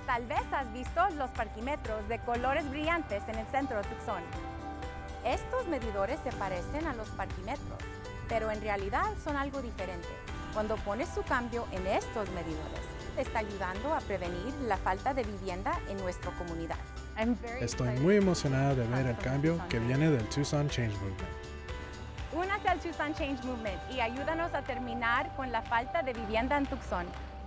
Tal vez has visto los parquímetros de colores brillantes en el centro de Tucson. Estos medidores se parecen a los parquímetros, pero en realidad son algo diferente. Cuando pones su cambio en estos medidores, te está ayudando a prevenir la falta de vivienda en nuestra comunidad. Estoy muy emocionada de ver el cambio que viene del Tucson Change Movement. Únase al Tucson Change Movement y ayúdanos a terminar con la falta de vivienda en Tucson.